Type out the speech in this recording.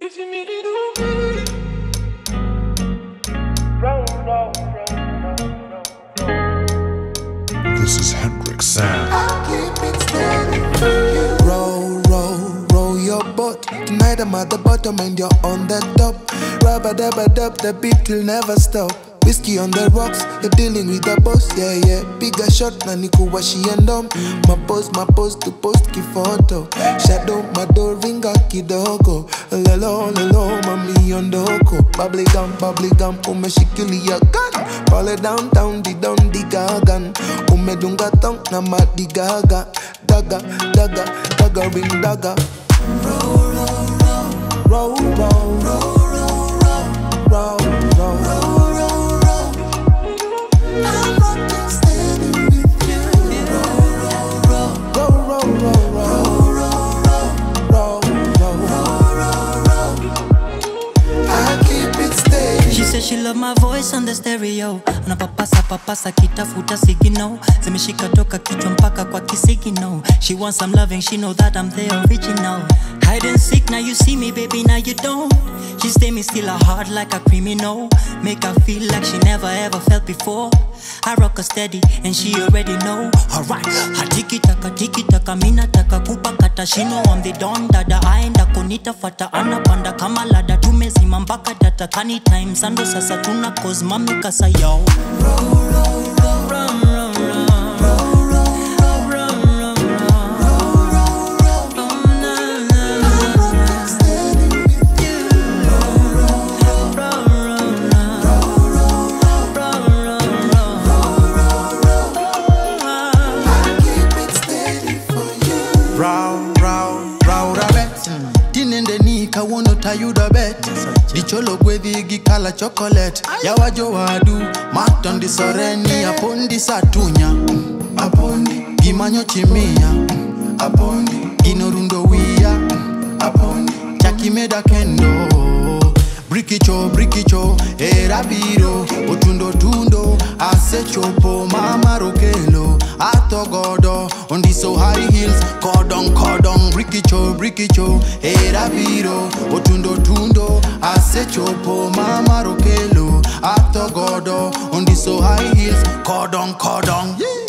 This is Hendrick Sam. I'll keep it steady for you. Roll, roll, roll your boat. Tonight I'm at the bottom and you're on the top. Rubber-dubber-dub, the beat will never stop. Whiskey on the rocks, you're dealing with the boss, yeah, yeah. Bigger shot, na nikuwa she and my pose to post ki photo. Shadow, my door, ringa kidogo. Lelo, lelo, mami ondoko. Bubbly gum, umeshikilia gun. Pale downtown, di gagan. Umedunga tong na madi gaga. Daga, ring daga. Roll, roll, roll, roll, roll, roll, roll, roll. I'm rocking steady with you. Roll, roll, roll, roll, roll, roll, roll. I keep it steady. She says she love my voice on the stereo. Anapapasa kitafuta sigino. Zimeshika toka kichwa mpaka kwa kisigino. She wants some loving, she know that I'm the original. Hide and seek, now you see me, baby, now you don't. She stay me still a heart like a criminal. Make her feel like she never ever felt before. I rock her steady and she already know. Alright, tiki taka, mina taka kupakata. She know I'm the don dada. Aenda konita fata anapanda kama lada. Tumezima mpaka data kani time sando sasa tuna cause mami kasa yo. Roll, roll, roll, roll. Wanna tie you the bet. The cholo gwedhi kala chocolate. Yawajo wadu mat on the soreni upon the satunya. Upon gimanyo chimia. Upon inorundo wia. Upon chaki meda kendo. Brikicho, erabiro, otundo, asechopo, mama rokelo, atogodo, on the so high heels, cordon, brikicho, erabiro, otundo, asechopo, mama rokelo, atogodo, on the so high heels, cordon. Yeah.